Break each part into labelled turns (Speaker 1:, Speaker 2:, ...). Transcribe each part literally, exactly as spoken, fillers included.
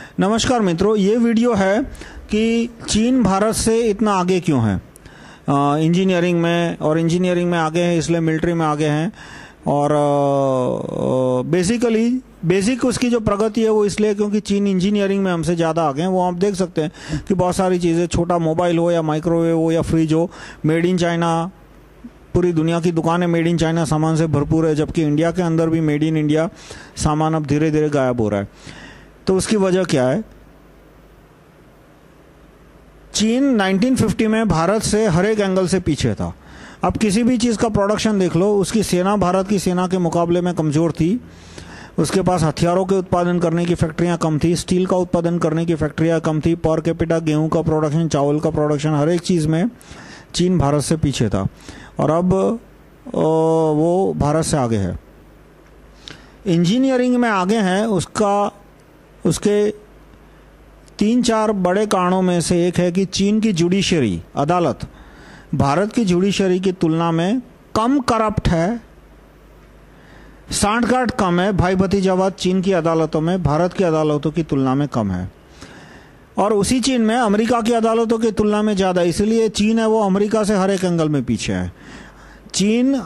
Speaker 1: नमस्कार मित्रों, ये वीडियो है कि चीन भारत से इतना आगे क्यों है इंजीनियरिंग में, और इंजीनियरिंग में आगे है इसलिए मिलिट्री में आगे हैं, और बेसिकली बेसिक उसकी जो प्रगति है वो इसलिए क्योंकि चीन इंजीनियरिंग में हमसे ज़्यादा आगे हैं। वो आप देख सकते हैं कि बहुत सारी चीज़ें, छोटा मोबाइल हो या माइक्रोवेव हो या फ्रिज हो, मेड इन चाइना, पूरी दुनिया की दुकानें मेड इन चाइना सामान से भरपूर है, जबकि इंडिया के अंदर भी मेड इन इंडिया सामान अब धीरे धीरे गायब हो रहा है। तो उसकी वजह क्या है? चीन नाइनटीन फिफ्टी में भारत से हर एक एंगल से पीछे था। अब किसी भी चीज़ का प्रोडक्शन देख लो, उसकी सेना भारत की सेना के मुकाबले में कमज़ोर थी। उसके पास हथियारों के उत्पादन करने की फैक्ट्रियां कम थी, स्टील का उत्पादन करने की फैक्ट्रियां कम थी, पर कैपिटा गेहूं का प्रोडक्शन, चावल का प्रोडक्शन, हर एक चीज़ में चीन भारत से पीछे था। और अब वो भारत से आगे है। इंजीनियरिंग में आगे हैं, उसका उसके तीन चार बड़े कारणों में से एक है कि चीन की जुडिशरी अदालत भारत की जुडिशरी की तुलना में कम करप्ट है, सांठगांठ कम है। भाई भतीजावाद चीन की अदालतों में भारत की अदालतों की तुलना में कम है, और उसी चीन में अमेरिका की अदालतों की तुलना में ज़्यादा। इसलिए चीन है वो अमेरिका से हर एक एंगल में पीछे है। चीन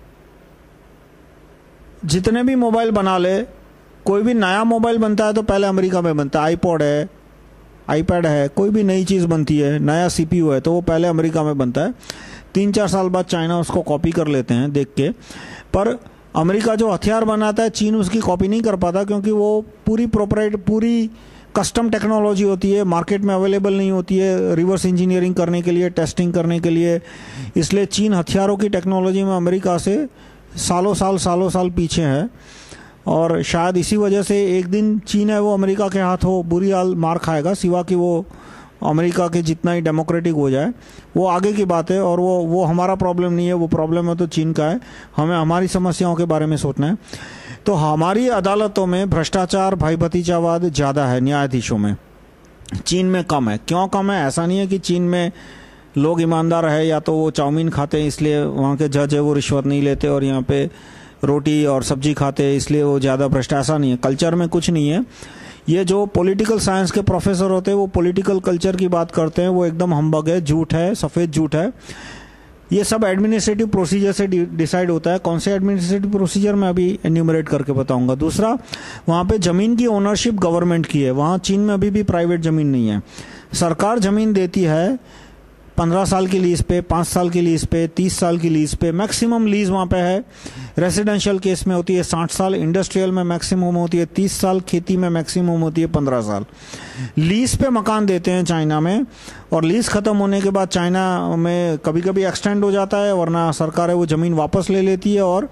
Speaker 1: जितने भी मोबाइल बना ले, कोई भी नया मोबाइल बनता है तो पहले अमेरिका में बनता है। आईपॉड है, आईपैड है, कोई भी नई चीज़ बनती है, नया सीपीयू है, तो वो पहले अमेरिका में बनता है। तीन चार साल बाद चाइना उसको कॉपी कर लेते हैं देख के। पर अमेरिका जो हथियार बनाता है, चीन उसकी कॉपी नहीं कर पाता, क्योंकि वो पूरी प्रोपराइट पूरी कस्टम टेक्नोलॉजी होती है, मार्केट में अवेलेबल नहीं होती है रिवर्स इंजीनियरिंग करने के लिए, टेस्टिंग करने के लिए। इसलिए चीन हथियारों की टेक्नोलॉजी में अमेरिका से सालों साल सालों साल पीछे है, और शायद इसी वजह से एक दिन चीन है वो अमेरिका के हाथों बुरी हाल मार खाएगा, सिवा कि वो अमेरिका के जितना ही डेमोक्रेटिक हो जाए, वो आगे की बात है। और वो वो हमारा प्रॉब्लम नहीं है, वो प्रॉब्लम है तो चीन का है। हमें हमारी समस्याओं के बारे में सोचना है। तो हमारी अदालतों में भ्रष्टाचार, भाई भतीजावाद ज़्यादा है न्यायाधीशों में, चीन में कम है। क्यों कम है? ऐसा नहीं है कि चीन में लोग ईमानदार है या तो वो चाउमीन खाते हैं इसलिए वहाँ के जज है वो रिश्वत नहीं लेते, और यहाँ पे रोटी और सब्जी खाते हैं इसलिए वो ज़्यादा भ्रष्ट, ऐसा नहीं है। कल्चर में कुछ नहीं है। ये जो पॉलिटिकल साइंस के प्रोफेसर होते हैं वो पॉलिटिकल कल्चर की बात करते हैं, वो एकदम हम्बग है, झूठ है, सफ़ेद झूठ है। ये सब एडमिनिस्ट्रेटिव प्रोसीजर से डिसाइड होता है। कौन से एडमिनिस्ट्रेटिव प्रोसीजर मैं अभी एन्यूमरेट करके बताऊंगा। दूसरा, वहाँ पे ज़मीन की ओनरशिप गवर्नमेंट की है। वहाँ चीन में अभी भी प्राइवेट ज़मीन नहीं है। सरकार ज़मीन देती है पंद्रह साल की लीज पे, पाँच साल की लीज पे, तीस साल की लीज पे। मैक्सिमम लीज वहाँ पे है रेसिडेंशियल केस में होती है साठ साल, इंडस्ट्रियल में मैक्सिमम होती है तीस साल, खेती में मैक्सिमम होती है पंद्रह साल। लीज पे मकान देते हैं चाइना में, और लीज खत्म होने के बाद चाइना में कभी कभी एक्सटेंड हो जाता है, वरना सरकार है वो ज़मीन वापस ले लेती है और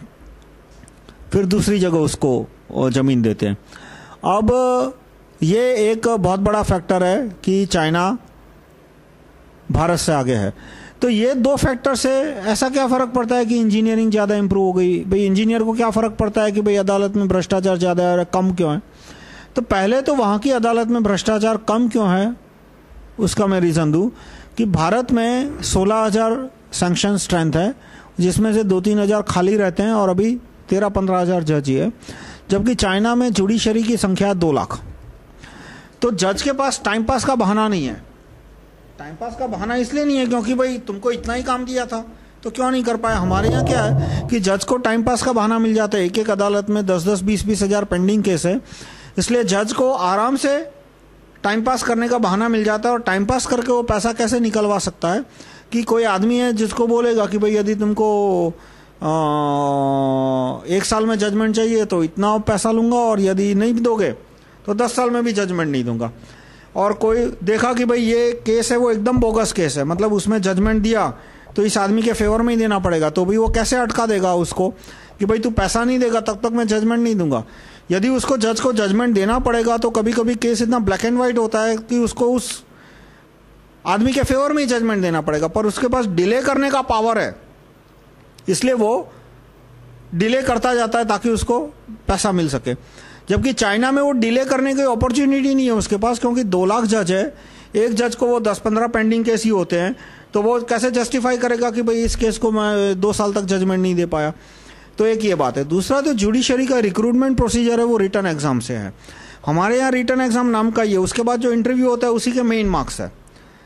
Speaker 1: फिर दूसरी जगह उसको ज़मीन देते हैं। अब ये एक बहुत बड़ा फैक्टर है कि चाइना भारत से आगे है। तो ये दो फैक्टर से ऐसा क्या फ़र्क पड़ता है कि इंजीनियरिंग ज़्यादा इंप्रूव हो गई? भाई इंजीनियर को क्या फ़र्क पड़ता है कि भाई अदालत में भ्रष्टाचार ज़्यादा है, कम क्यों है? तो पहले तो वहाँ की अदालत में भ्रष्टाचार कम क्यों है उसका मैं रीज़न दूँ कि भारत में सोलह हज़ार सैंक्शन स्ट्रेंथ है, जिसमें से दो तीन हज़ार खाली रहते हैं, और अभी तेरह पंद्रह हज़ार जज ही है। जबकि चाइना में जुडिशरी की संख्या दो लाख। तो जज के पास टाइम पास का बहाना नहीं है। टाइम पास का बहाना इसलिए नहीं है क्योंकि भाई तुमको इतना ही काम दिया था तो क्यों नहीं कर पाया। हमारे यहाँ क्या है कि जज को टाइम पास का बहाना मिल जाता है। एक एक अदालत में दस दस बीस बीस हज़ार पेंडिंग केस है, इसलिए जज को आराम से टाइम पास करने का बहाना मिल जाता है। और टाइम पास करके वो पैसा कैसे निकलवा सकता है कि कोई आदमी है जिसको बोलेगा कि भाई यदि तुमको आ, एक साल में जजमेंट चाहिए तो इतना पैसा लूँगा, और यदि नहीं दोगे तो दस साल में भी जजमेंट नहीं दूंगा। और कोई देखा कि भाई ये केस है वो एकदम बोगस केस है, मतलब उसमें जजमेंट दिया तो इस आदमी के फेवर में ही देना पड़ेगा, तो भी वो कैसे अटका देगा उसको कि भाई तू पैसा नहीं देगा तब तक मैं जजमेंट नहीं दूंगा। यदि उसको जज को जजमेंट देना पड़ेगा तो कभी कभी केस इतना ब्लैक एंड वाइट होता है कि उसको उस आदमी के फेवर में ही जजमेंट देना पड़ेगा, पर उसके पास डिले करने का पावर है, इसलिए वो डिले करता जाता है ताकि उसको पैसा मिल सके। जबकि चाइना में वो डिले करने की अपॉर्चुनिटी नहीं है उसके पास, क्योंकि दो लाख जज है, एक जज को वो दस पंद्रह पेंडिंग केस ही होते हैं, तो वो कैसे जस्टिफाई करेगा कि भाई इस केस को मैं दो साल तक जजमेंट नहीं दे पाया। तो एक ये बात है। दूसरा, तो जुडिशरी का रिक्रूटमेंट प्रोसीजर है वो रिटर्न एग्जाम से है। हमारे यहाँ रिटन एग्जाम नाम का ये, उसके बाद जो इंटरव्यू होता है उसी के मेन मार्क्स है।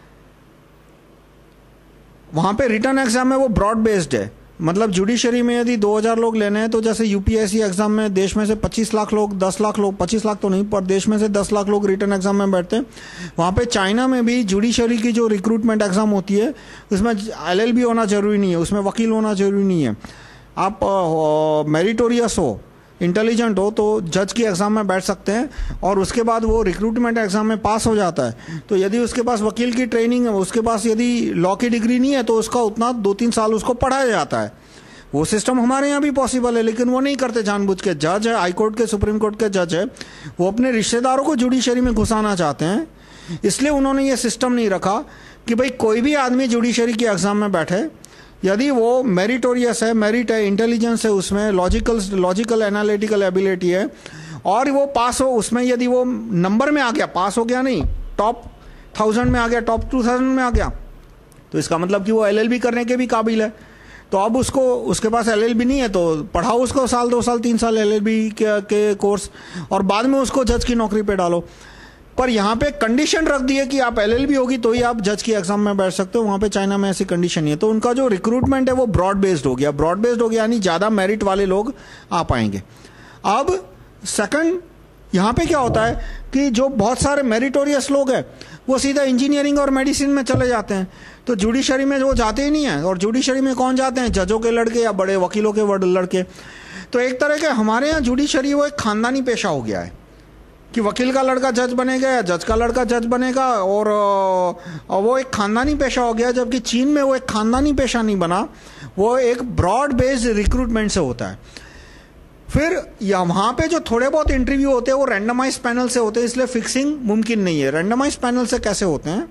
Speaker 1: वहां पे रिटन एग्जाम है वो ब्रॉड बेस्ड है, मतलब जुडिशरी में यदि दो हज़ार लोग लेने हैं तो जैसे यूपीएससी एग्जाम में देश में से पच्चीस लाख लोग, दस लाख लोग, पच्चीस लाख तो नहीं पर देश में से दस लाख लोग रिटन एग्जाम में बैठते हैं। वहां पे चाइना में भी जुडिशरी की जो रिक्रूटमेंट एग्जाम होती है उसमें एलएलबी होना जरूरी नहीं है, उसमें वकील होना जरूरी नहीं है। आप मेरिटोरियस हो, इंटेलिजेंट हो तो जज की एग्जाम में बैठ सकते हैं, और उसके बाद वो रिक्रूटमेंट एग्जाम में पास हो जाता है। तो यदि उसके पास वकील की ट्रेनिंग है, उसके पास यदि लॉ की डिग्री नहीं है तो उसका उतना दो तीन साल उसको पढ़ाया जाता है। वो सिस्टम हमारे यहाँ भी पॉसिबल है, लेकिन वो नहीं करते जानबूझ के। जज है, हाई कोर्ट के, सुप्रीम कोर्ट के जज है, वो अपने रिश्तेदारों को जुडिशरी में घुसाना चाहते हैं, इसलिए उन्होंने ये सिस्टम नहीं रखा कि भाई कोई भी आदमी जुडिशरी की एग्जाम में बैठे, यदि वो मेरिटोरियस है, मेरिट है, इंटेलिजेंस है, उसमें लॉजिकल लॉजिकल एनालिटिकल एबिलिटी है, और वो पास हो उसमें, यदि वो नंबर में आ गया, पास हो गया नहीं, टॉप थाउजेंड में आ गया, टॉप टू थाउजेंड में आ गया, तो इसका मतलब कि वो एलएलबी करने के भी काबिल है। तो अब उसको, उसके पास एलएलबी नहीं है तो पढ़ाओ उसको साल, दो साल, तीन साल एलएलबी के, के कोर्स, और बाद में उसको जज की नौकरी पे डालो। पर यहाँ पे कंडीशन रख दी है कि आप एलएलबी होगी तो ही आप जज की एग्जाम में बैठ सकते हो। वहां पे चाइना में ऐसी कंडीशन नहीं है, तो उनका जो रिक्रूटमेंट है वो ब्रॉड बेस्ड हो गया। ब्रॉड बेस्ड हो गया यानी ज्यादा मेरिट वाले लोग आ पाएंगे। अब सेकंड, यहाँ पे क्या होता है कि जो बहुत सारे मेरिटोरियस लोग हैं वो सीधा इंजीनियरिंग और मेडिसिन में चले जाते हैं, तो जुडिशरी में वो जाते ही नहीं है। और जुडिशरी में कौन जाते हैं? जजों के लड़के या बड़े वकीलों के लड़के। तो एक तरह के हमारे यहाँ जुडिशरी वो एक खानदानी पेशा हो गया है कि वकील का लड़का जज बनेगा या जज का लड़का जज बनेगा, और, और वो एक खानदानी पेशा हो गया। जबकि चीन में वो एक खानदानी पेशा नहीं बना, वो एक ब्रॉड बेस्ड रिक्रूटमेंट से होता है। फिर या वहां पे जो थोड़े बहुत इंटरव्यू होते हैं वो रैंडमाइज पैनल से होते हैं, इसलिए फिक्सिंग मुमकिन नहीं है। रैंडमाइज पैनल से कैसे होते हैं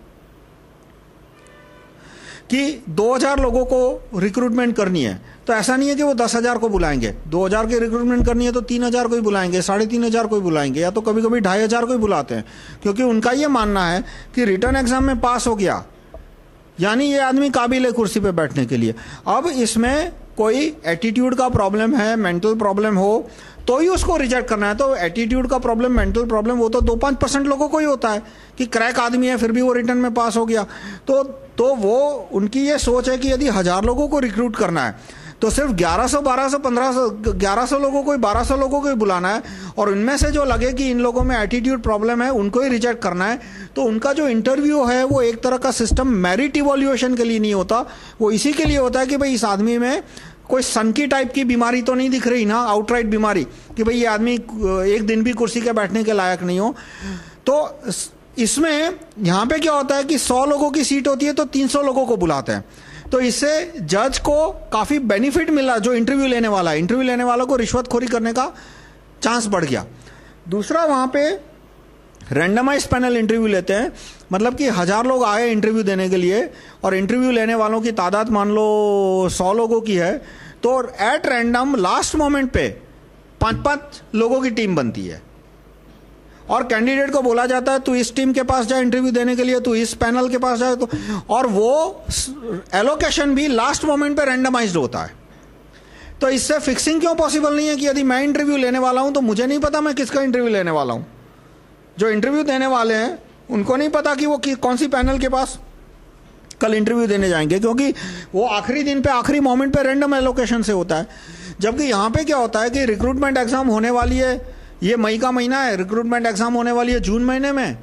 Speaker 1: कि दो हज़ार लोगों को रिक्रूटमेंट करनी है, तो ऐसा नहीं है कि वो दस हज़ार को बुलाएंगे। दो हज़ार की रिक्रूटमेंट करनी है तो तीन हज़ार को ही बुलाएंगे, साढ़े तीन हज़ार को ही बुलाएंगे, या तो कभी कभी ढाई हज़ार को ही बुलाते हैं, क्योंकि उनका ये मानना है कि रिटर्न एग्जाम में पास हो गया यानी ये आदमी काबिल है कुर्सी पे बैठने के लिए। अब इसमें कोई एटीट्यूड का प्रॉब्लम है, मेंटल प्रॉब्लम हो तो ही उसको रिजेक्ट करना है। तो एटीट्यूड का प्रॉब्लम, मेंटल प्रॉब्लम वो तो दो पांच परसेंट लोगों को ही होता है कि क्रैक आदमी है फिर भी वो रिटर्न में पास हो गया। तो तो वो उनकी ये सोच है कि यदि हजार लोगों को रिक्रूट करना है तो सिर्फ ग्यारह सौ, बारह सौ, पंद्रह सौ, ग्यारह सौ लोगों को, बारह सौ लोगों को ही बुलाना है, और इनमें से जो लगे कि इन लोगों में एटीट्यूड प्रॉब्लम है उनको ही रिजेक्ट करना है। तो उनका जो इंटरव्यू है वो एक तरह का सिस्टम मेरिट इवोल्यूशन के लिए नहीं होता, वो इसी के लिए होता है कि भाई इस आदमी में कोई सनकी टाइप की बीमारी तो नहीं दिख रही ना, आउटराइट बीमारी, कि भाई ये आदमी एक दिन भी कुर्सी के बैठने के लायक नहीं हो। तो इसमें यहां पे क्या होता है कि सौ लोगों की सीट होती है तो तीन सौ लोगों को बुलाते हैं, तो इससे जज को काफी बेनिफिट मिला। जो इंटरव्यू लेने वाला है, इंटरव्यू लेने वालों को रिश्वतखोरी करने का चांस बढ़ गया। दूसरा, वहां पे रैंडमाइज पैनल इंटरव्यू लेते हैं, मतलब कि हजार लोग आए इंटरव्यू देने के लिए और इंटरव्यू लेने वालों की तादाद मान लो सौ लोगों की है, तो एट रैंडम लास्ट मोमेंट पे पांच पांच लोगों की टीम बनती है और कैंडिडेट को बोला जाता है तू इस टीम के पास जा इंटरव्यू देने के लिए, तू इस पैनल के पास जाए, तो और वो एलोकेशन भी लास्ट मोमेंट पे रैंडमाइज्ड होता है। तो इससे फिक्सिंग क्यों पॉसिबल नहीं है कि यदि मैं इंटरव्यू लेने वाला हूं तो मुझे नहीं पता मैं किसका इंटरव्यू लेने वाला हूं, जो इंटरव्यू देने वाले हैं उनको नहीं पता कि वो कि, कौन सी पैनल के पास कल इंटरव्यू देने जाएंगे, क्योंकि वो आखिरी दिन पे, आखिरी मोमेंट पे रैंडम एलोकेशन से होता है। जबकि यहां पे क्या होता है कि रिक्रूटमेंट एग्जाम होने वाली है, ये मई का महीना है, रिक्रूटमेंट एग्जाम होने वाली है जून महीने में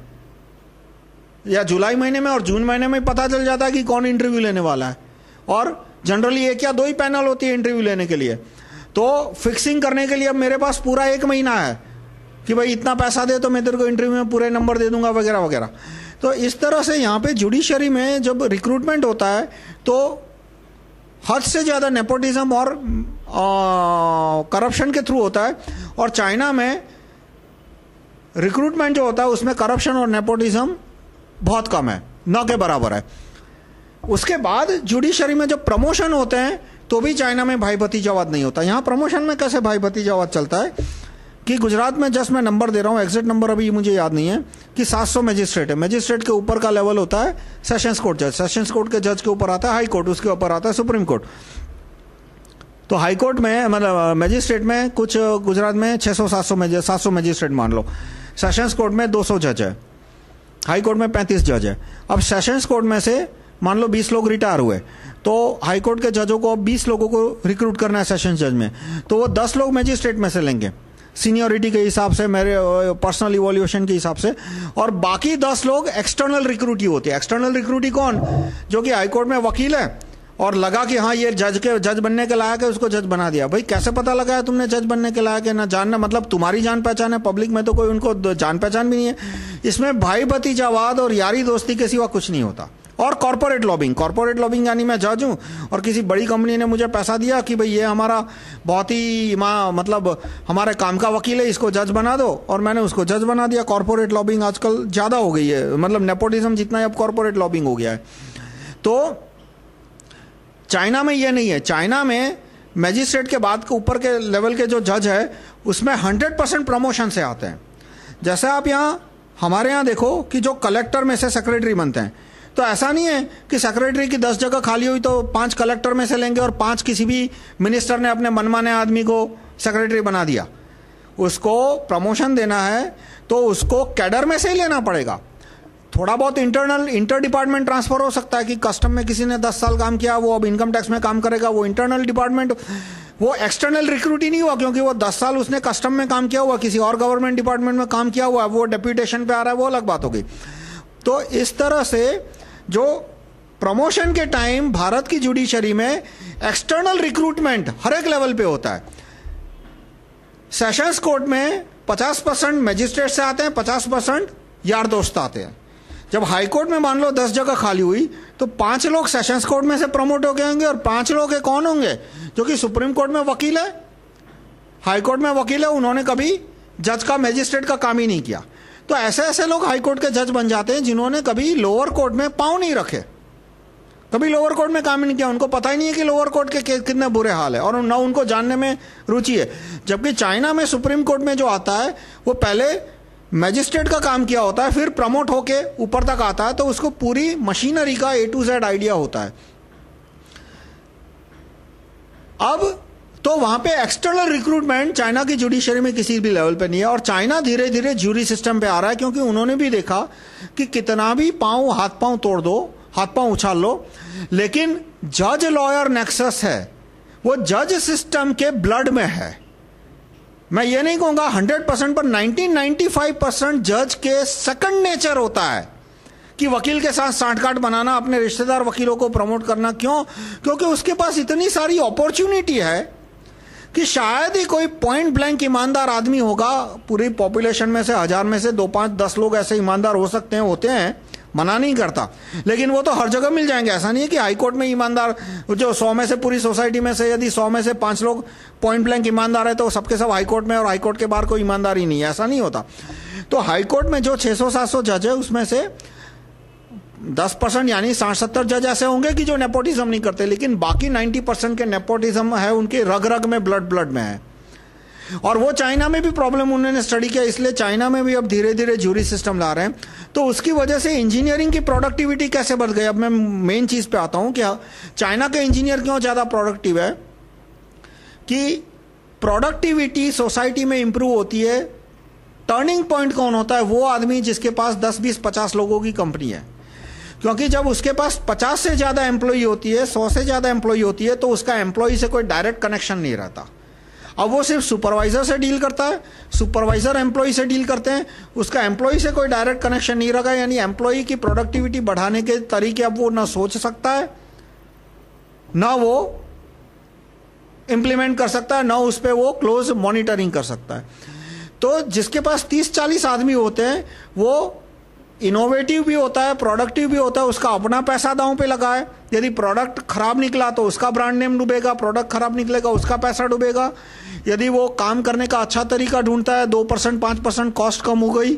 Speaker 1: या जुलाई महीने में, और जून महीने में पता चल जाता है कि कौन इंटरव्यू लेने वाला है। और जनरली एक या दो ही पैनल होती है इंटरव्यू लेने के लिए। तो फिक्सिंग करने के लिए अब मेरे पास पूरा एक महीना है कि भाई इतना पैसा दे तो मैं तेरे को इंटरव्यू में पूरे नंबर दे दूंगा वगैरह वगैरह। तो इस तरह से यहाँ पे जुडिशरी में जब रिक्रूटमेंट होता है तो हद से ज्यादा नेपोटिज्म और करप्शन के थ्रू होता है, और चाइना में रिक्रूटमेंट जो होता है उसमें करप्शन और नेपोटिज्म बहुत कम है, न के बराबर है। उसके बाद जुडिशरी में जब प्रमोशन होते हैं तो भी चाइना में भाई भतीजावाद नहीं होता। यहाँ प्रमोशन में कैसे भाई भतीजावाद चलता है कि गुजरात में जस्ट मैं नंबर दे रहा हूँ, एग्जैक्ट नंबर अभी मुझे याद नहीं है, कि सात सौ मजिस्ट्रेट है। मजिस्ट्रेट के ऊपर का लेवल होता है सेशंस कोर्ट जज, सेशंस कोर्ट के जज के ऊपर आता है हाई कोर्ट, उसके ऊपर आता है सुप्रीम कोर्ट। तो हाई कोर्ट में मतलब मजिस्ट्रेट में कुछ गुजरात में छह सौ सात सौ सात सौ मजिस्ट्रेट मान लो, सेशंस कोर्ट में दो सौ जज है, हाई कोर्ट में पैंतीस जज है। अब सेशंस कोर्ट में से मान लो बीस लोग रिटायर हुए, तो हाई कोर्ट के जजों को अब बीस लोगों को रिक्रूट करना है सेशंस जज में, तो वो दस लोग मैजिस्ट्रेट में से लेंगे सीनियरिटी के हिसाब से, मेरे पर्सनल इवोल्यूशन के हिसाब से, और बाकी दस लोग एक्सटर्नल रिक्रूटी होती है। एक्सटर्नल रिक्रूटी कौन? जो कि हाई कोर्ट में वकील है और लगा कि हाँ ये जज के जज बनने के लायक है, उसको जज बना दिया। भाई कैसे पता लगा है तुमने जज बनने के लायक है? ना जानना मतलब तुम्हारी जान पहचान है, पब्लिक में तो कोई उनको जान पहचान भी नहीं है। इसमें भाई भतीजावाद और यारी दोस्ती के सिवा कुछ नहीं होता। और कॉर्पोरेट लॉबिंग, कॉर्पोरेट लॉबिंग यानी मैं जज हूं और किसी बड़ी कंपनी ने मुझे पैसा दिया कि भाई ये हमारा बहुत ही माँ मतलब हमारे काम का वकील है, इसको जज बना दो, और मैंने उसको जज बना दिया। कॉर्पोरेट लॉबिंग आजकल ज्यादा हो गई है, मतलब नेपोटिज्म जितना ही अब कॉर्पोरेट लॉबिंग हो गया है। तो चाइना में ये नहीं है। चाइना में मैजिस्ट्रेट के बाद के ऊपर के लेवल के जो जज है उसमें हंड्रेड परसेंट प्रमोशन से आते हैं। जैसे आप यहाँ हमारे यहाँ देखो कि जो कलेक्टर में से सेक्रेटरी बनते हैं, तो ऐसा नहीं है कि सेक्रेटरी की दस जगह खाली हुई तो पांच कलेक्टर में से लेंगे और पांच किसी भी मिनिस्टर ने अपने मनमाने आदमी को सेक्रेटरी बना दिया। उसको प्रमोशन देना है तो उसको कैडर में से ही लेना पड़ेगा। थोड़ा बहुत इंटरनल इंटर डिपार्टमेंट ट्रांसफर हो सकता है कि कस्टम में किसी ने दस साल काम किया, वो अब इनकम टैक्स में काम करेगा, वो इंटरनल डिपार्टमेंट, वो एक्सटर्नल रिक्रूट ही नहीं हुआ क्योंकि वो दस साल उसने कस्टम में काम किया हुआ, किसी और गवर्नमेंट डिपार्टमेंट में काम किया हुआ, वो डेप्यूटेशन पे आ रहा है, वो अलग बात हो गई। तो इस तरह से जो प्रमोशन के टाइम भारत की जुडिशरी में एक्सटर्नल रिक्रूटमेंट हर एक लेवल पे होता है। सेशंस कोर्ट में पचास परसेंट मैजिस्ट्रेट से आते हैं, पचास परसेंट यार दोस्त आते हैं। जब हाई कोर्ट में मान लो दस जगह खाली हुई तो पांच लोग सेशंस कोर्ट में से प्रमोट हो गए होंगे और पांच लोग है कौन होंगे? जो कि सुप्रीम कोर्ट में वकील है, हाई कोर्ट में वकील है, उन्होंने कभी जज का मैजिस्ट्रेट का काम ही नहीं किया। तो ऐसे ऐसे लोग हाई कोर्ट के जज बन जाते हैं जिन्होंने कभी लोअर कोर्ट में पांव नहीं रखे, कभी लोअर कोर्ट में काम ही नहीं किया, उनको पता ही नहीं है कि लोअर कोर्ट के कितने बुरे हाल है और न उनको जानने में रुचि है। जबकि चाइना में सुप्रीम कोर्ट में जो आता है वो पहले मैजिस्ट्रेट का काम किया होता है, फिर प्रमोट होके ऊपर तक आता है, तो उसको पूरी मशीनरी का ए टू जेड आइडिया होता है। अब तो वहां पे एक्सटर्नल रिक्रूटमेंट चाइना की जुडिशरी में किसी भी लेवल पे नहीं है और चाइना धीरे धीरे ज्यूरी सिस्टम पे आ रहा है क्योंकि उन्होंने भी देखा कि कितना भी पांव हाथ पांव तोड़ दो, हाथ पांव उछाल लो, लेकिन जज लॉयर नेक्सस है वो जज सिस्टम के ब्लड में है। मैं ये नहीं कहूंगा हंड्रेड परसेंट पर नाइनटीन नाइंटी फाइव परसेंट जज के सेकंड नेचर होता है कि वकील के साथ सांठगांठ बनाना, अपने रिश्तेदार वकीलों को प्रमोट करना। क्यों? क्योंकि उसके पास इतनी सारी अपॉर्चुनिटी है कि शायद ही कोई पॉइंट ब्लैंक ईमानदार आदमी होगा। पूरी पॉपुलेशन में से हजार में से दो पांच दस लोग ऐसे ईमानदार हो सकते हैं, होते हैं, मना नहीं करता, लेकिन वो तो हर जगह मिल जाएंगे। ऐसा नहीं है कि हाईकोर्ट में ईमानदार जो सौ में से पूरी सोसाइटी में से यदि सौ में से पांच लोग पॉइंट ब्लैंक ईमानदार है तो सबके सब हाईकोर्ट में और हाईकोर्ट के बाहर कोई ईमानदार ही नहीं है, ऐसा नहीं होता। तो हाईकोर्ट में जो छह सौ सात सौ जज है उसमें से दस परसेंट यानी साठ सत्तर जज ऐसे होंगे कि जो नेपोटिज्म नहीं करते, लेकिन बाकी नब्बे परसेंट के नेपोटिज्म है उनके रग रग में, ब्लड ब्लड में है। और वो चाइना में भी प्रॉब्लम उन्होंने स्टडी किया, इसलिए चाइना में भी अब धीरे धीरे ज्यूरी सिस्टम ला रहे हैं। तो उसकी वजह से इंजीनियरिंग की प्रोडक्टिविटी कैसे बढ़ गई। अब मैं मेन चीज पे आता हूं कि चाइना के इंजीनियर क्यों ज्यादा प्रोडक्टिव है, कि प्रोडक्टिविटी सोसाइटी में इंप्रूव होती है। टर्निंग पॉइंट कौन होता है? वो आदमी जिसके पास दस बीस पचास लोगों की कंपनी है, क्योंकि जब उसके पास पचास से ज्यादा एम्प्लॉई होती है, सौ से ज्यादा एम्प्लॉई होती है, तो उसका एम्प्लॉई से कोई डायरेक्ट कनेक्शन नहीं रहता। अब वो सिर्फ सुपरवाइजर से डील करता है, सुपरवाइजर एम्प्लॉई से डील करते हैं, उसका एम्प्लॉई से कोई डायरेक्ट कनेक्शन नहीं रखा, यानी एम्प्लॉई की प्रोडक्टिविटी बढ़ाने के तरीके अब वो ना सोच सकता है, ना वो इंप्लीमेंट कर सकता है, ना उस पर वो क्लोज मॉनिटरिंग कर सकता है। तो जिसके पास तीस चालीस आदमी होते हैं वो इनोवेटिव भी होता है, प्रोडक्टिव भी होता है, उसका अपना पैसा दांव पे लगा है। यदि प्रोडक्ट खराब निकला तो उसका ब्रांड नेम डूबेगा, प्रोडक्ट खराब निकलेगा उसका पैसा डूबेगा। यदि वो काम करने का अच्छा तरीका ढूंढता है, दो परसेंट पांच परसेंट कॉस्ट कम हो गई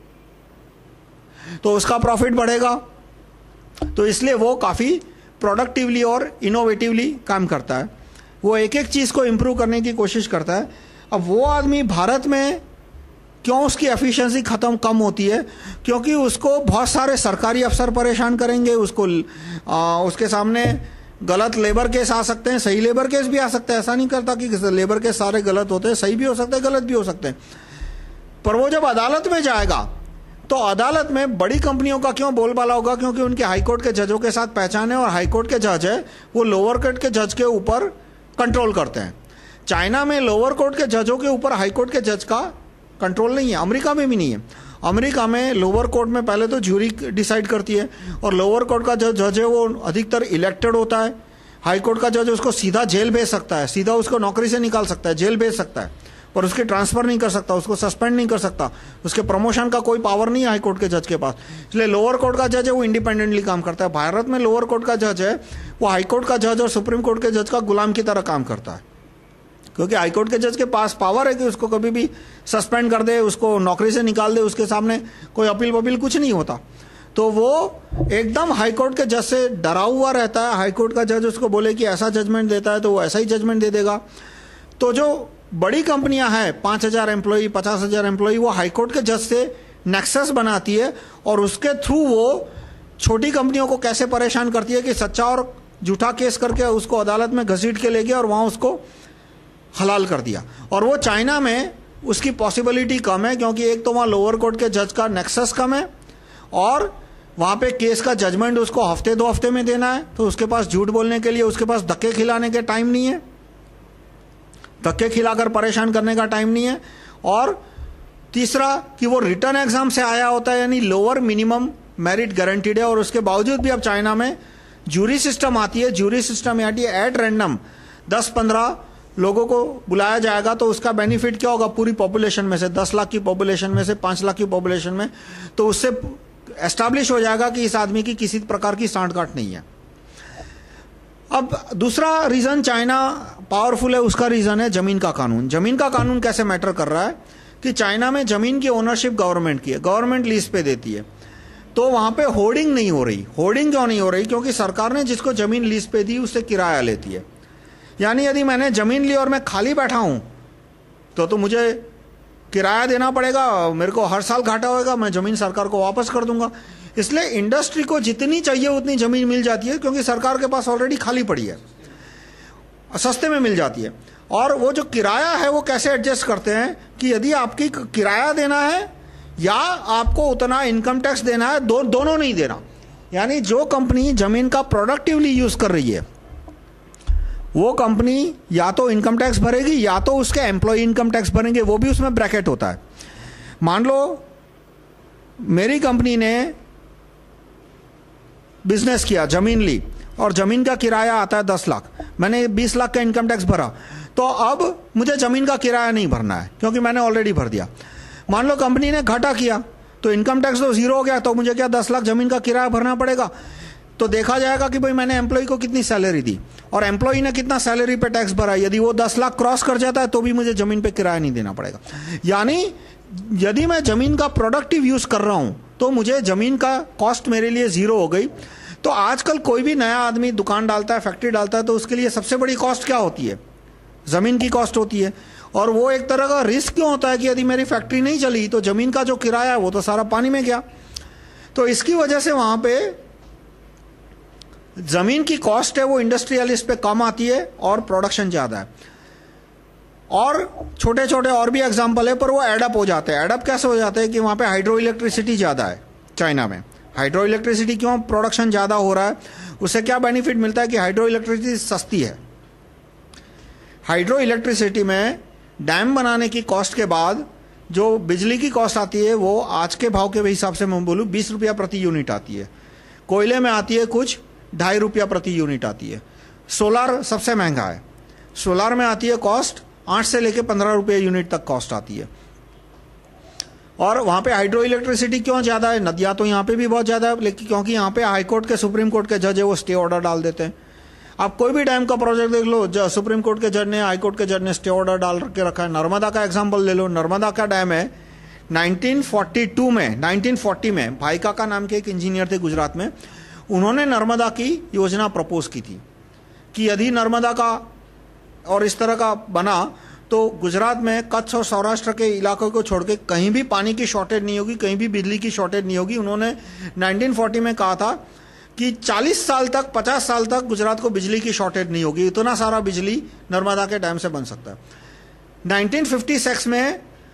Speaker 1: तो उसका प्रॉफिट बढ़ेगा। तो इसलिए वो काफी प्रोडक्टिवली और इनोवेटिवली काम करता है, वो एक एक चीज को इंप्रूव करने की कोशिश करता है। अब वो आदमी भारत में क्यों उसकी एफिशिएंसी खत्म कम होती है? क्योंकि उसको बहुत सारे सरकारी अफसर परेशान करेंगे, उसको आ, उसके सामने गलत लेबर केस आ सकते हैं, सही लेबर केस भी आ सकते हैं। ऐसा नहीं करता कि लेबर केस सारे गलत होते हैं, सही भी हो सकते हैं, गलत भी हो सकते हैं। पर वो जब अदालत में जाएगा तो अदालत में बड़ी कंपनियों का क्यों बोलबाला होगा, क्योंकि उनके हाईकोर्ट के जजों के साथ पहचान है और हाईकोर्ट के जज है वो लोअर कोर्ट के जज के ऊपर कंट्रोल करते हैं। चाइना में लोअर कोर्ट के जजों के ऊपर हाईकोर्ट के जज का कंट्रोल नहीं है, अमेरिका में भी नहीं है। अमेरिका में लोअर कोर्ट में पहले तो ज्यूरी डिसाइड करती है और लोअर कोर्ट का जो जज है वो अधिकतर इलेक्टेड होता है। हाई कोर्ट का जज उसको सीधा जेल भेज सकता है, सीधा उसको नौकरी से निकाल सकता है, जेल भेज सकता है, पर उसकी ट्रांसफर नहीं कर सकता, उसको सस्पेंड नहीं कर सकता, उसके प्रमोशन का कोई पावर नहीं है हाई कोर्ट के जज के पास। इसलिए लोअर कोर्ट का जज है वो इंडिपेंडेंटली काम करता है। भारत में लोअर कोर्ट का जज है वो हाई कोर्ट का जज और सुप्रीम कोर्ट के जज का गुलाम की तरह काम करता है, क्योंकि हाईकोर्ट के जज के पास पावर है कि उसको कभी भी सस्पेंड कर दे, उसको नौकरी से निकाल दे, उसके सामने कोई अपील वपील कुछ नहीं होता। तो वो एकदम हाईकोर्ट के जज से डरा हुआ रहता है। हाईकोर्ट का जज उसको बोले कि ऐसा जजमेंट देता है तो वो ऐसा ही जजमेंट दे देगा। तो जो बड़ी कंपनियां हैं, पांच हजार एम्प्लॉई, पचास हजार एम्प्लॉई, वो हाईकोर्ट के जज से नेक्सस बनाती है और उसके थ्रू वो छोटी कंपनियों को कैसे परेशान करती है कि सच्चा और झूठा केस करके उसको अदालत में घसीट के ले गया और वहां उसको हलाल कर दिया। और वो चाइना में उसकी पॉसिबिलिटी कम है, क्योंकि एक तो वहां लोअर कोर्ट के जज का नेक्सस कम है और वहां पे केस का जजमेंट उसको हफ्ते दो हफ्ते में देना है, तो उसके पास झूठ बोलने के लिए उसके पास धक्के खिलाने के टाइम नहीं है, धक्के खिलाकर परेशान करने का टाइम नहीं है। और तीसरा कि वो रिटर्न एग्जाम से आया होता है, यानी लोअर मिनिमम मेरिट गारंटीड है। और उसके बावजूद भी अब चाइना में जूरी सिस्टम आती है, जूरी सिस्टम आती है एट रैंडम, दस पंद्रह लोगों को बुलाया जाएगा, तो उसका बेनिफिट क्या होगा पूरी पॉपुलेशन में से, दस लाख की पॉपुलेशन में से, पांच लाख की पॉपुलेशन में, तो उससे एस्टैब्लिश हो जाएगा कि इस आदमी की किसी प्रकार की सांठ-गांठ नहीं है। अब दूसरा रीजन चाइना पावरफुल है, उसका रीजन है जमीन का कानून। जमीन का कानून कैसे मैटर कर रहा है कि चाइना में जमीन की ओनरशिप गवर्नमेंट की है, गवर्नमेंट लीज पे देती है, तो वहां पे होर्डिंग नहीं हो रही। होर्डिंग क्यों नहीं हो रही? क्योंकि सरकार ने जिसको जमीन लीज पे दी उससे किराया लेती है। यानी यदि मैंने जमीन ली और मैं खाली बैठा हूं तो तो मुझे किराया देना पड़ेगा, मेरे को हर साल घाटा होगा, मैं जमीन सरकार को वापस कर दूंगा। इसलिए इंडस्ट्री को जितनी चाहिए उतनी जमीन मिल जाती है, क्योंकि सरकार के पास ऑलरेडी खाली पड़ी है, सस्ते में मिल जाती है। और वो जो किराया है वो कैसे एडजस्ट करते हैं कि यदि आपकी किराया देना है या आपको उतना इनकम टैक्स देना है, दो, दोनों नहीं देना। यानी जो कंपनी जमीन का प्रोडक्टिवली यूज कर रही है वो कंपनी या तो इनकम टैक्स भरेगी या तो उसके एम्प्लॉय इनकम टैक्स भरेंगे, वो भी उसमें ब्रैकेट होता है। मान लो मेरी कंपनी ने बिजनेस किया, जमीन ली और जमीन का किराया आता है दस लाख, मैंने बीस लाख का इनकम टैक्स भरा, तो अब मुझे जमीन का किराया नहीं भरना है क्योंकि मैंने ऑलरेडी भर दिया। मान लो कंपनी ने घाटा किया तो इनकम टैक्स तो जीरो हो गया, तो मुझे क्या दस लाख जमीन का किराया भरना पड़ेगा। तो देखा जाएगा कि भाई मैंने एम्प्लॉय को कितनी सैलरी दी और एम्प्लॉय ने कितना सैलरी पे टैक्स भरा। यदि वो दस लाख क्रॉस कर जाता है तो भी मुझे जमीन पे किराया नहीं देना पड़ेगा। यानी यदि मैं जमीन का प्रोडक्टिव यूज कर रहा हूं तो मुझे जमीन का कॉस्ट मेरे लिए जीरो हो गई। तो आजकल कोई भी नया आदमी दुकान डालता है, फैक्ट्री डालता है, तो उसके लिए सबसे बड़ी कॉस्ट क्या होती है? जमीन की कॉस्ट होती है। और वो एक तरह का रिस्क क्यों होता है कि यदि मेरी फैक्ट्री नहीं चली तो जमीन का जो किराया है वो तो सारा पानी में गया। तो इसकी वजह से वहां पे जमीन की कॉस्ट है वो इंडस्ट्रियलिस्ट पे कम आती है और प्रोडक्शन ज्यादा है। और छोटे छोटे और भी एग्जांपल है, पर वो एडअप हो जाते हैं। एडअप कैसे हो जाते हैं कि वहां पे हाइड्रो इलेक्ट्रिसिटी ज्यादा है चाइना में। हाइड्रो इलेक्ट्रिसिटी क्यों प्रोडक्शन ज्यादा हो रहा है? उससे क्या बेनिफिट मिलता है कि हाइड्रो इलेक्ट्रिसिटी सस्ती है। हाइड्रो इलेक्ट्रिसिटी में डैम बनाने की कॉस्ट के बाद जो बिजली की कॉस्ट आती है वो आज के भाव के हिसाब से मैं बोलूं बीस रुपया प्रति यूनिट आती है। कोयले में आती है कुछ ढाई रुपया प्रति यूनिट आती है। सोलार सबसे महंगा है, सोलार में आती है कॉस्ट आठ से लेके पंद्रह रुपये यूनिट तक कॉस्ट आती है। और वहां पे हाइड्रो इलेक्ट्रिसिटी क्यों ज्यादा है? नदियां तो यहाँ पे भी बहुत ज्यादा है, लेकिन क्योंकि यहाँ पे हाई कोर्ट के सुप्रीम कोर्ट के जज है वो स्टे ऑर्डर डाल देते हैं। आप कोई भी डैम का प्रोजेक्ट देख लो, सुप्रीम कोर्ट के जज ने, हाई कोर्ट के जज ने स्टे ऑर्डर डाल के रखा है। नर्मदा का एग्जाम्पल ले लो, नर्मदा का डैम है नाइनटीन फोर्टी टू में, नाइनटीन फोर्टी में भाई काका नाम के एक इंजीनियर थे गुजरात में, उन्होंने नर्मदा की योजना प्रपोज की थी कि यदि नर्मदा का और इस तरह का बना तो गुजरात में कच्छ और सौराष्ट्र के इलाकों को छोड़ के कहीं भी पानी की शॉर्टेज नहीं होगी, कहीं भी बिजली की शॉर्टेज नहीं होगी। उन्होंने नाइनटीन फोर्टी में कहा था कि चालीस साल तक, पचास साल तक गुजरात को बिजली की शॉर्टेज नहीं होगी, इतना सारा बिजली नर्मदा के डैम से बन सकता है। नाइनटीन फिफ्टी सिक्स में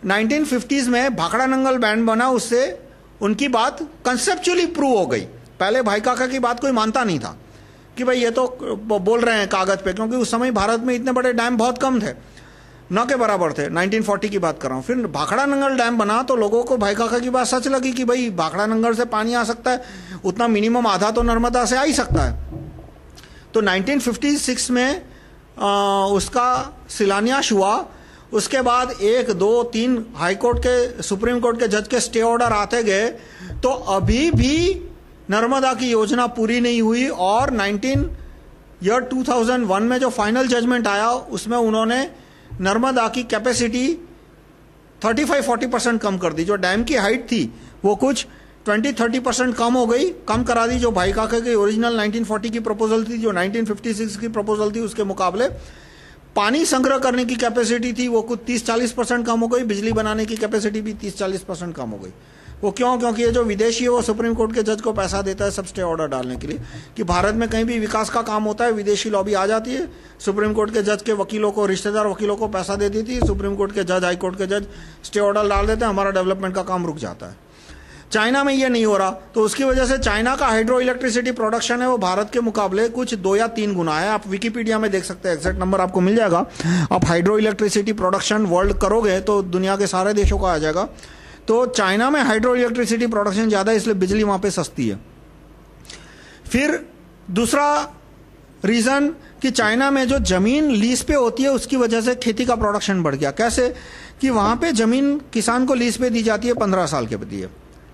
Speaker 1: नाइनटीन फिफ्टीज़ में भाखड़ा नंगल बैंड बना, उससे उनकी बात कंसेप्चुअली प्रूव हो गई। पहले भाई काका की बात कोई मानता नहीं था कि भाई ये तो बोल रहे हैं कागज पे, क्योंकि उस समय भारत में इतने बड़े डैम बहुत कम थे, न के बराबर थे। नाइनटीन फोर्टी की बात कर रहा हूँ। फिर भाखड़ा नंगल डैम बना तो लोगों को भाई काका की बात सच लगी कि भाई भाखड़ा नंगल से पानी आ सकता है, उतना मिनिमम आधा तो नर्मदा से आ ही सकता है। तो नाइनटीन फिफ्टी सिक्स में आ, उसका शिलान्यास हुआ। उसके बाद एक दो तीन हाई कोर्ट के, सुप्रीम कोर्ट के जज के स्टे ऑर्डर आते गए, तो अभी भी नर्मदा की योजना पूरी नहीं हुई। और nineteen year two thousand one में जो फाइनल जजमेंट आया उसमें उन्होंने नर्मदा की capacity thirty five forty percent कम कर दी। जो डैम की हाइट थी वो कुछ ट्वेंटी थर्टी परसेंट कम हो गई, कम करा दी। जो भाई काका की ओरिजिनल नाइनटीन फोर्टी की प्रपोजल थी, जो नाइनटीन फिफ्टी सिक्स की प्रपोजल थी, उसके मुकाबले पानी संग्रह करने की कैपेसिटी थी वो कुछ तीस चालीस परसेंट कम हो गई। बिजली बनाने की कैपेसिटी भी तीस चालीस परसेंट कम हो गई। वो क्यों? क्योंकि ये जो विदेशी है वो सुप्रीम कोर्ट के जज को पैसा देता है सब स्टे ऑर्डर डालने के लिए, कि भारत में कहीं भी विकास का काम होता है विदेशी लॉबी आ जाती है, सुप्रीम कोर्ट के जज के वकीलों को, रिश्तेदार वकीलों को पैसा दे देती है, सुप्रीम कोर्ट के जज, हाई कोर्ट के जज स्टे ऑर्डर डाल देते हैं, हमारा डेवलपमेंट का काम रुक जाता है। चाइना में ये नहीं हो रहा, तो उसकी वजह से चाइना का हाइड्रो इलेक्ट्रिसिटी प्रोडक्शन है वो भारत के मुकाबले कुछ दो या तीन गुना है। आप विकिपीडिया में देख सकते हैं, एग्जैक्ट नंबर आपको मिल जाएगा। आप हाइड्रो इलेक्ट्रिसिटी प्रोडक्शन वर्ल्ड करोगे तो दुनिया के सारे देशों का आ जाएगा। तो चाइना में हाइड्रो इलेक्ट्रिसिटी प्रोडक्शन ज्यादा है, इसलिए बिजली वहां पे सस्ती है। फिर दूसरा रीजन कि चाइना में जो जमीन लीज पे होती है उसकी वजह से खेती का प्रोडक्शन बढ़ गया। कैसे? कि वहां पे जमीन किसान को लीज पे दी जाती है पंद्रह साल के लिए।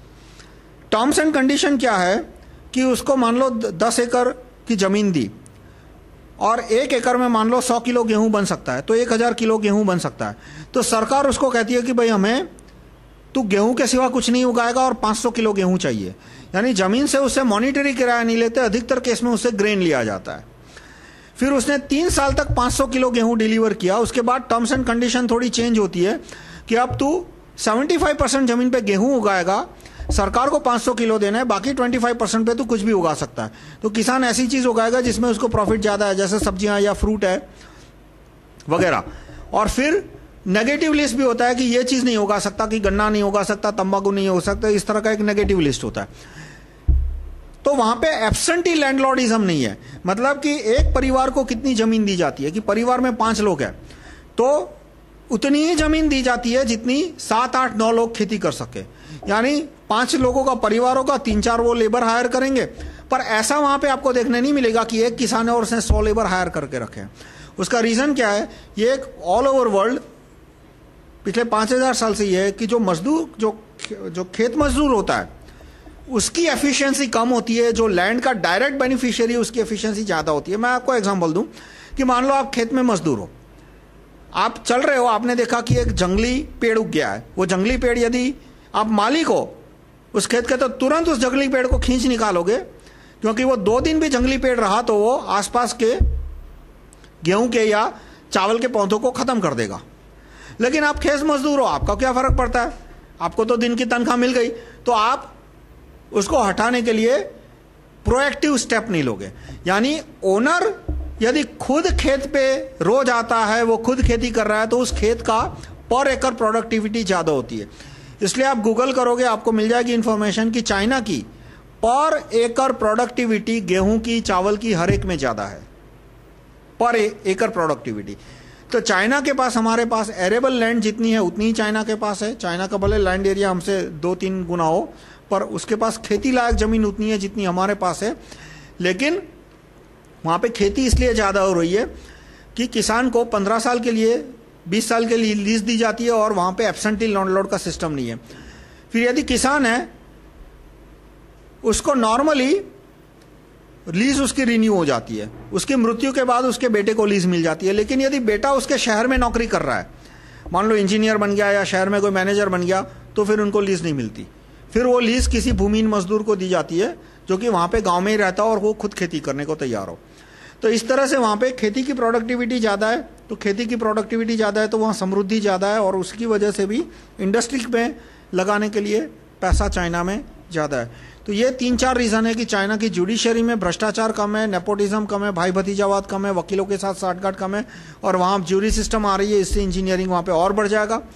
Speaker 1: टर्म्स एंड कंडीशन क्या है कि उसको मान लो दस एकड़ की जमीन दी और एक एकड़ में मान लो सौ किलो गेहूं बन सकता है, तो एक हजार किलो गेहूं बन सकता है। तो सरकार उसको कहती है कि भाई हमें तू गेहूं के सिवा कुछ नहीं उगाएगा और पाँच सौ किलो गेहूं चाहिए। यानी जमीन से उससे मॉनिटरी किराया नहीं लेते, अधिकतर केस में उससे ग्रेन लिया जाता है। फिर उसने तीन साल तक पाँच सौ किलो गेहूं डिलीवर किया। उसके बाद टर्म्स एंड कंडीशन थोड़ी चेंज होती है कि अब तू पचहत्तर परसेंट जमीन पे गेहूं उगाएगा, सरकार को पाँच सौ किलो देना है, बाकी पच्चीस परसेंट पे तो कुछ भी उगा सकता है। तो किसान ऐसी चीज उगाएगा जिसमें उसको प्रॉफिट ज्यादा है, जैसे सब्जियां या फ्रूट है वगैरह। और फिर नेगेटिव लिस्ट भी होता है कि ये चीज नहीं उगा सकता, कि गन्ना नहीं उगा सकता, तंबाकू नहीं हो सकता, इस तरह का एक नेगेटिव लिस्ट होता है। तो वहां पे एब्सेंटी लैंडलॉर्डिज्म नहीं है, मतलब कि एक परिवार को कितनी जमीन दी जाती है, कि परिवार में पांच लोग हैं तो उतनी ही जमीन दी जाती है जितनी सात आठ नौ लोग खेती कर सके। यानी पांच लोगों का परिवार होगा, तीन चार वो लेबर हायर करेंगे। पर ऐसा वहां पे आपको देखने नहीं मिलेगा कि एक किसान है और उसने सौ लेबर हायर करके रखे। उसका रीजन क्या है? ये एक ऑल ओवर वर्ल्ड पिछले पांच हजार साल से ये है कि जो मजदूर, जो जो खेत मजदूर होता है उसकी एफिशिएंसी कम होती है, जो लैंड का डायरेक्ट बेनिफिशियरी उसकी एफिशिएंसी ज्यादा होती है। मैं आपको एग्जांपल दूं कि मान लो आप खेत में मजदूर हो, आप चल रहे हो, आपने देखा कि एक जंगली पेड़ उग गया है। वो जंगली पेड़ यदि आप मालिक हो उस खेत के तो तुरंत उस जंगली पेड़ को खींच निकालोगे, क्योंकि वो दो दिन भी जंगली पेड़ रहा तो वो आसपास के गेहूं के या चावल के पौधों को खत्म कर देगा। लेकिन आप खेत मजदूर हो, आपका क्या फर्क पड़ता है? आपको तो दिन की तनख्वाह मिल गई, तो आप उसको हटाने के लिए प्रोएक्टिव स्टेप नहीं लोगे। यानी ओनर यदि खुद खेत पे रोज आता है, वो खुद खेती कर रहा है, तो उस खेत का पर एकड़ प्रोडक्टिविटी ज्यादा होती है। इसलिए आप गूगल करोगे आपको मिल जाएगी इंफॉर्मेशन कि चाइना की पर एकड़ प्रोडक्टिविटी गेहूं की, चावल की, हर एक में ज्यादा है पर एकड़ प्रोडक्टिविटी। तो चाइना के पास, हमारे पास एरेबल लैंड जितनी है उतनी ही चाइना के पास है। चाइना का भले लैंड एरिया हमसे दो तीन गुना हो, पर उसके पास खेती लायक जमीन उतनी है जितनी हमारे पास है। लेकिन वहां पे खेती इसलिए ज्यादा हो रही है कि किसान को पंद्रह साल के लिए, बीस साल के लिए लीज दी जाती है और वहां पे एब्सेंटी लैंडलॉर्ड का सिस्टम नहीं है। फिर यदि किसान है उसको नॉर्मली लीज उसकी रिन्यू हो जाती है, उसकी मृत्यु के बाद उसके बेटे को लीज मिल जाती है। लेकिन यदि बेटा उसके शहर में नौकरी कर रहा है, मान लो इंजीनियर बन गया या शहर में कोई मैनेजर बन गया, तो फिर उनको लीज नहीं मिलती। फिर वो लीज किसी भूमिहीन मजदूर को दी जाती है जो कि वहां पे गांव में ही रहता है और वो खुद खेती करने को तैयार हो। तो इस तरह से वहां पे खेती की प्रोडक्टिविटी ज्यादा है। तो खेती की प्रोडक्टिविटी ज्यादा है तो वहां समृद्धि ज्यादा है, और उसकी वजह से भी इंडस्ट्री में लगाने के लिए पैसा चाइना में ज्यादा है। तो ये तीन चार रीजन है कि चाइना की जुडिशरी में भ्रष्टाचार कम है, नेपोटिज्म कम है, भाई भतीजावाद कम है, वकीलों के साथ साठगांठ कम है, और वहां ज्यूरी सिस्टम आ रही है, इससे इंजीनियरिंग वहां पे और बढ़ जाएगा।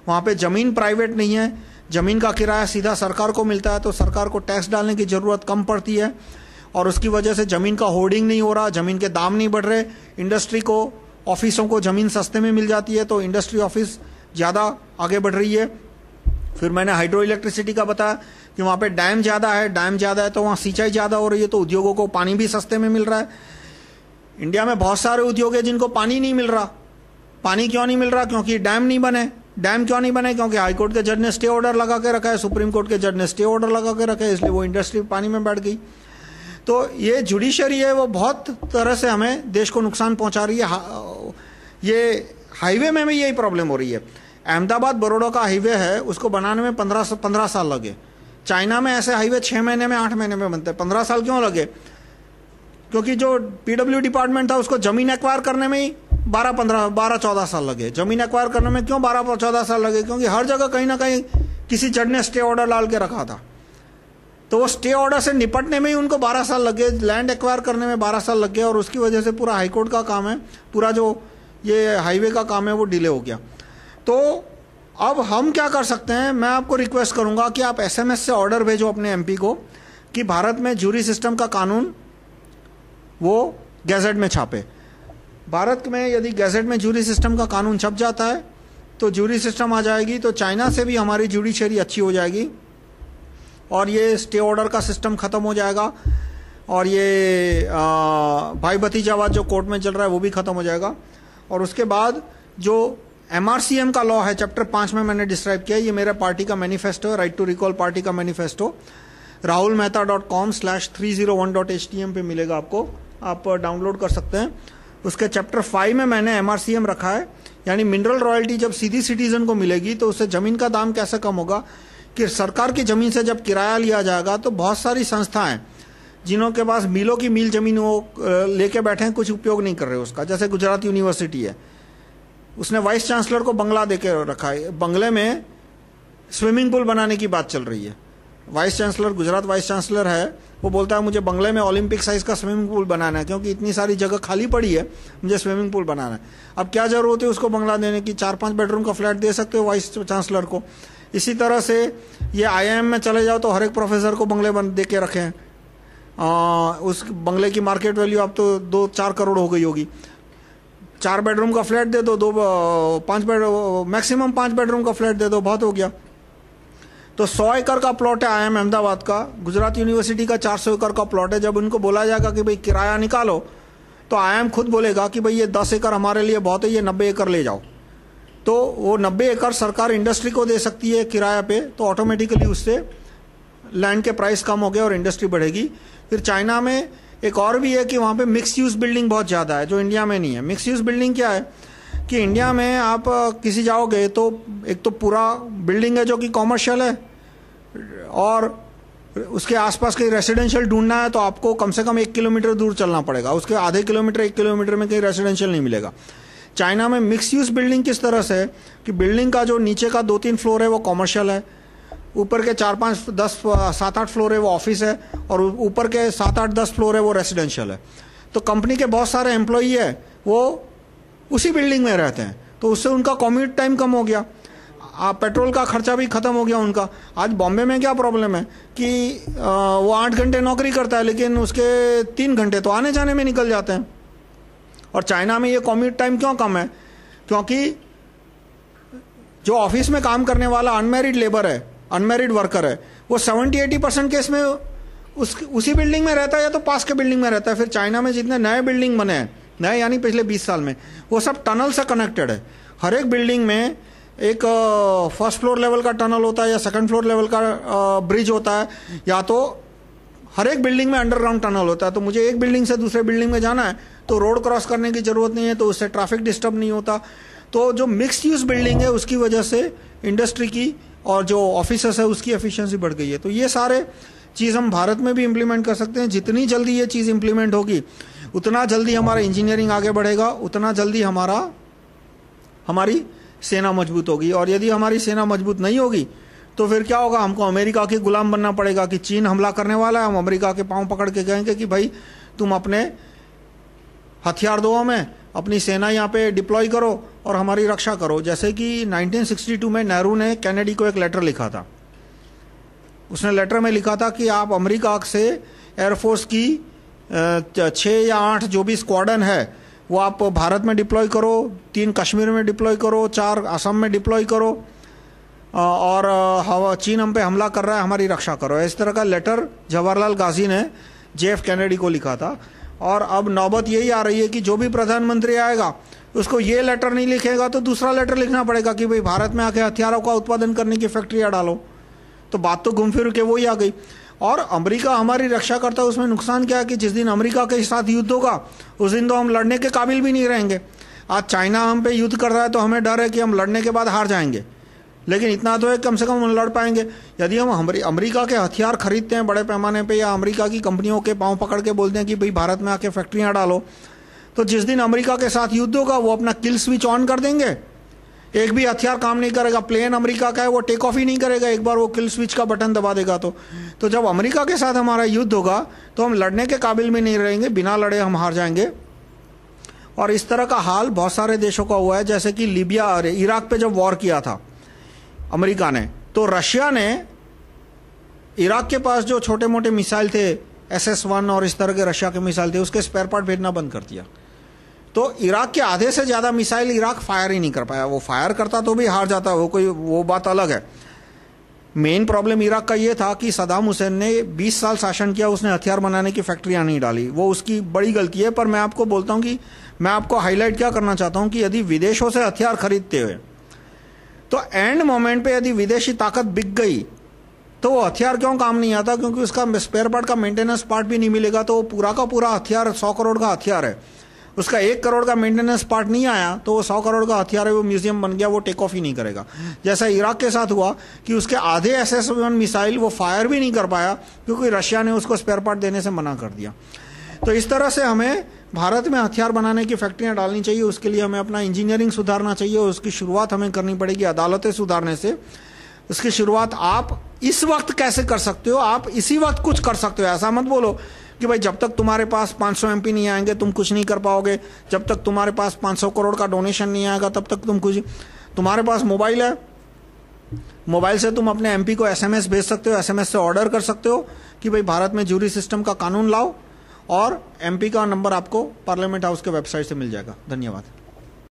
Speaker 1: वहाँ पे ज़मीन प्राइवेट नहीं है, ज़मीन का किराया सीधा सरकार को मिलता है, तो सरकार को टैक्स डालने की ज़रूरत कम पड़ती है और उसकी वजह से ज़मीन का होर्डिंग नहीं हो रहा, ज़मीन के दाम नहीं बढ़ रहे, इंडस्ट्री को, ऑफिसों को ज़मीन सस्ते में मिल जाती है, तो इंडस्ट्री ऑफिस ज़्यादा आगे बढ़ रही है। फिर मैंने हाइड्रो इलेक्ट्रिसिटी का बताया कि वहाँ पे डैम ज़्यादा है, डैम ज़्यादा है तो वहाँ सिंचाई ज़्यादा हो रही है, तो उद्योगों को पानी भी सस्ते में मिल रहा है। इंडिया में बहुत सारे उद्योग है जिनको पानी नहीं मिल रहा। पानी क्यों नहीं मिल रहा? क्योंकि डैम नहीं बने। डैम क्यों नहीं बने? क्योंकि हाईकोर्ट के जज ने स्टे ऑर्डर लगा के रखा है, सुप्रीम कोर्ट के जज ने स्टे ऑर्डर लगा के रखा है, इसलिए वो इंडस्ट्री पानी में बैठ गई। तो ये जुडिशरी है वो बहुत तरह से हमें देश को नुकसान पहुंचा रही है। ये हाईवे में भी यही प्रॉब्लम हो रही है। अहमदाबाद बड़ौदा का हाईवे है, उसको बनाने में पंद्रह पंद्रह साल लगे। चाइना में ऐसे हाईवे छः महीने में आठ महीने में बनते हैं। पंद्रह साल क्यों लगे? क्योंकि जो पीडब्ल्यू डिपार्टमेंट था उसको जमीन एक्वायर करने में ही बारह पंद्रह बारह चौदह साल लगे। जमीन एक्वायर करने में क्यों बारह चौदह साल लगे? क्योंकि हर जगह कहीं ना कहीं किसी जज ने स्टे ऑर्डर डाल के रखा था, तो वो स्टे ऑर्डर से निपटने में ही उनको बारह साल लगे, लैंड एक्वायर करने में बारह साल लग गए, और उसकी वजह से पूरा हाईकोर्ट का काम है, पूरा जो ये हाईवे का काम है वो डिले हो गया। तो अब हम क्या कर सकते हैं? मैं आपको रिक्वेस्ट करूंगा कि आप एसएमएस से ऑर्डर भेजो अपने एमपी को कि भारत में जूरी सिस्टम का कानून वो गैजेट में छापे। भारत में यदि गैजेट में जूरी सिस्टम का कानून छप जाता है तो जूरी सिस्टम आ जाएगी, तो चाइना से भी हमारी जुडिशरी अच्छी हो जाएगी और ये स्टे ऑर्डर का सिस्टम खत्म हो जाएगा, और ये आ, भाई भतीजावाद जो कोर्ट में चल रहा है वो भी खत्म हो जाएगा। और उसके बाद जो एमआरसीएम का लॉ है, चैप्टर पाँच में मैंने डिस्क्राइब किया, ये मेरा पार्टी का मैनिफेस्टो है, राइट टू रिकॉल पार्टी का manifesto, Rahul Mehta dot com slash three zero one dot H T M पे मिलेगा आपको, आप डाउनलोड कर सकते हैं। उसके चैप्टर फाइव में मैंने एमआरसीएम रखा है, यानी मिनरल रॉयल्टी जब सीधी सिटीजन को मिलेगी तो उससे जमीन का दाम कैसे कम होगा कि सरकार की जमीन से जब किराया लिया जाएगा तो बहुत सारी संस्थाएं जिन्हों के पास मीलों की मील जमीन वो लेके बैठे हैं, कुछ उपयोग नहीं कर रहे उसका। जैसे गुजरात यूनिवर्सिटी है, उसने वाइस चांसलर को बंगला देके रखा है, बंगले में स्विमिंग पूल बनाने की बात चल रही है। Vice chancellor, Gujarat vice chancellor है, वो बोलता है मुझे बंगले में ओलंपिक साइज का स्विमिंग पूल बनाना है, क्योंकि इतनी सारी जगह खाली पड़ी है, मुझे स्विमिंग पूल बनाना है। अब क्या जरूरत है उसको बंगला देने की? चार पांच बेडरूम का फ्लैट दे सकते हो वाइस चांसलर को। इसी तरह से ये आईआईएम में चले जाओ तो हर एक प्रोफेसर को बंगले बन दे के रखे हैं, उस बंगले की मार्केट वैल्यू अब तो दो चार करोड़ हो गई होगी। चार बेडरूम का फ्लैट दे दो, दो पांच बेड मैक्सिमम पांच बेडरूम का फ्लैट दे दो, बहुत हो गया। तो सौ एकड़ का प्लॉट है आईआईएम अहमदाबाद का, गुजरात यूनिवर्सिटी का चार सौ एकड़ का प्लॉट है। जब उनको बोला जाएगा कि भाई किराया निकालो, तो आईआईएम खुद बोलेगा कि भाई ये दस एकड़ हमारे लिए बहुत है, ये नब्बे एकड़ ले जाओ। तो वो नब्बे एकड़ सरकार इंडस्ट्री को दे सकती है किराया पे, तो ऑटोमेटिकली उससे लैंड के प्राइस कम हो गए और इंडस्ट्री बढ़ेगी। फिर चाइना में एक और भी है कि वहाँ पे मिक्स यूज बिल्डिंग बहुत ज़्यादा है, जो इंडिया में नहीं है। मिक्स यूज बिल्डिंग क्या है कि इंडिया में आप किसी जाओगे तो एक तो पूरा बिल्डिंग है जो कि कॉमर्शियल है, और उसके आसपास कहीं रेसिडेंशियल ढूंढना है तो आपको कम से कम एक किलोमीटर दूर चलना पड़ेगा, उसके आधे किलोमीटर एक किलोमीटर में कहीं रेसिडेंशियल नहीं मिलेगा। चाइना में मिक्स यूज बिल्डिंग किस तरह से है कि बिल्डिंग का जो नीचे का दो तीन फ्लोर है वो कॉमर्शियल है, ऊपर के चार पाँच दस सात आठ फ्लोर है वो ऑफिस है, और ऊपर के सात आठ दस फ्लोर है वो रेसिडेंशियल है। तो कंपनी के बहुत सारे एम्प्लॉई है वो उसी बिल्डिंग में रहते हैं, तो उससे उनका कम्यूट टाइम कम हो गया, आ, पेट्रोल का खर्चा भी खत्म हो गया उनका। आज बॉम्बे में क्या प्रॉब्लम है कि आ, वो आठ घंटे नौकरी करता है लेकिन उसके तीन घंटे तो आने जाने में निकल जाते हैं। और चाइना में ये कम्यूट टाइम क्यों कम है? क्योंकि जो ऑफिस में काम करने वाला अनमैरिड लेबर है, अनमैरिड वर्कर है, वो सेवेंटी एटी परसेंट केस में उस उसी बिल्डिंग में रहता है या तो पास के बिल्डिंग में रहता है। फिर चाइना में जितने नए बिल्डिंग बने हैं, नए यानी पिछले बीस साल में, वो सब टनल से कनेक्टेड है। हर एक बिल्डिंग में एक फर्स्ट फ्लोर लेवल का टनल होता है या सेकंड फ्लोर लेवल का ब्रिज होता है, या तो हर एक बिल्डिंग में अंडरग्राउंड टनल होता है। तो मुझे एक बिल्डिंग से दूसरे बिल्डिंग में जाना है तो रोड क्रॉस करने की जरूरत नहीं है, तो उससे ट्रैफिक डिस्टर्ब नहीं होता। तो जो मिक्स यूज बिल्डिंग है उसकी वजह से इंडस्ट्री की और जो ऑफिसर्स है उसकी एफिशिएंसी बढ़ गई है। तो ये सारे चीज़ हम भारत में भी इम्प्लीमेंट कर सकते हैं। जितनी जल्दी ये चीज़ इम्प्लीमेंट होगी उतना जल्दी हमारा इंजीनियरिंग आगे बढ़ेगा, उतना जल्दी हमारा हमारी सेना मजबूत होगी। और यदि हमारी सेना मजबूत नहीं होगी तो फिर क्या होगा? हमको अमेरिका के गुलाम बनना पड़ेगा कि चीन हमला करने वाला है, हम अमेरिका के पांव पकड़ के कहेंगे कि भाई तुम अपने हथियार दो हमें, अपनी सेना यहाँ पे डिप्लॉय करो और हमारी रक्षा करो। जैसे कि नाइनटीन सिक्सटी टू में नेहरू ने कैनेडी को एक लेटर लिखा था। उसने लेटर में लिखा था कि आप अमेरिका से एयरफोर्स की छः या आठ जो भी स्क्वाडन है वो आप भारत में डिप्लॉय करो, तीन कश्मीर में डिप्लॉय करो, चार असम में डिप्लॉय करो, और हवा चीन हम पे हमला कर रहा है, हमारी रक्षा करो। इस तरह का लेटर जवाहरलाल गाजी ने जेएफ कैनेडी को लिखा था। और अब नौबत यही आ रही है कि जो भी प्रधानमंत्री आएगा उसको ये लेटर नहीं लिखेगा तो दूसरा लेटर लिखना पड़ेगा कि भाई भारत में आके हथियारों का उत्पादन करने की फैक्ट्रियां डालो। तो बात तो घूम फिर के वही आ गई। और अमेरिका हमारी रक्षा करता है, उसमें नुकसान क्या है कि जिस दिन अमेरिका के साथ युद्ध होगा उस दिन तो हम लड़ने के काबिल भी नहीं रहेंगे। आज चाइना हम पे युद्ध कर रहा है तो हमें डर है कि हम लड़ने के बाद हार जाएंगे, लेकिन इतना तो है कम से कम हम लड़ पाएंगे। यदि हम अमेरिका के हथियार खरीदते हैं बड़े पैमाने पे या अमेरिका की कंपनियों के पांव पकड़ के बोलते हैं कि भाई भारत में आके फैक्ट्रियां डालो, तो जिस दिन अमेरिका के साथ युद्ध होगा वो अपना किल स्विच ऑन कर देंगे, एक भी हथियार काम नहीं करेगा। प्लेन अमेरिका का है वो टेक ऑफ ही नहीं करेगा एक बार वो किल स्विच का बटन दबा देगा। तो तो जब अमेरिका के साथ हमारा युद्ध होगा तो हम लड़ने के काबिल में नहीं रहेंगे, बिना लड़े हम हार जाएंगे। और इस तरह का हाल बहुत सारे देशों का हुआ है। जैसे कि लीबिया और इराक पे जब वॉर किया था अमेरिका ने, तो रशिया ने इराक के पास जो छोटे मोटे मिसाइल थे एस एस वन और इस तरह के रशिया के मिसाइल थे उसके स्पेयर पार्ट भेजना बंद कर दिया। तो इराक के आधे से ज्यादा मिसाइल इराक फायर ही नहीं कर पाया। वो फायर करता तो भी हार जाता, वो कोई वो बात अलग है। मेन प्रॉब्लम इराक का ये था कि सदाम हुसैन ने बीस साल शासन किया, उसने हथियार बनाने की फैक्ट्रियां नहीं डाली, वो उसकी बड़ी गलती है। पर मैं आपको बोलता हूं कि मैं आपको हाईलाइट क्या करना चाहता हूं कि यदि विदेशों से हथियार खरीदते हुए तो एंड मोमेंट पे यदि विदेशी ताकत बिक गई तो वो हथियार क्यों काम नहीं आता, क्योंकि उसका स्पेयर पार्ट का मेंटेनेंस पार्ट भी नहीं मिलेगा। तो वो पूरा का पूरा हथियार सौ करोड़ का हथियार है, उसका एक करोड़ का मेंटेनेंस पार्ट नहीं आया तो वो सौ करोड़ का हथियार है, वो म्यूजियम बन गया, वो टेक ऑफ ही नहीं करेगा। जैसा इराक के साथ हुआ कि उसके आधे एस एस वन मिसाइल वो फायर भी नहीं कर पाया क्योंकि रशिया ने उसको स्पेयर पार्ट देने से मना कर दिया। तो इस तरह से हमें भारत में हथियार बनाने की फैक्ट्रियां डालनी चाहिए। उसके लिए हमें अपना इंजीनियरिंग सुधारना चाहिए और उसकी शुरुआत हमें करनी पड़ेगी अदालतें सुधारने से। उसकी शुरुआत आप इस वक्त कैसे कर सकते हो, आप इसी वक्त कुछ कर सकते हो। ऐसा मत बोलो कि भाई जब तक तुम्हारे पास पाँच सौ एमपी नहीं आएंगे तुम कुछ नहीं कर पाओगे, जब तक तुम्हारे पास पाँच सौ करोड़ का डोनेशन नहीं आएगा तब तक तुम कुछ। तुम्हारे पास मोबाइल है, मोबाइल से तुम अपने एमपी को एसएमएस भेज सकते हो, एसएमएस से ऑर्डर कर सकते हो कि भाई भारत में जूरी सिस्टम का कानून लाओ, और एमपी का नंबर आपको पार्लियामेंट हाउस के वेबसाइट से मिल जाएगा। धन्यवाद।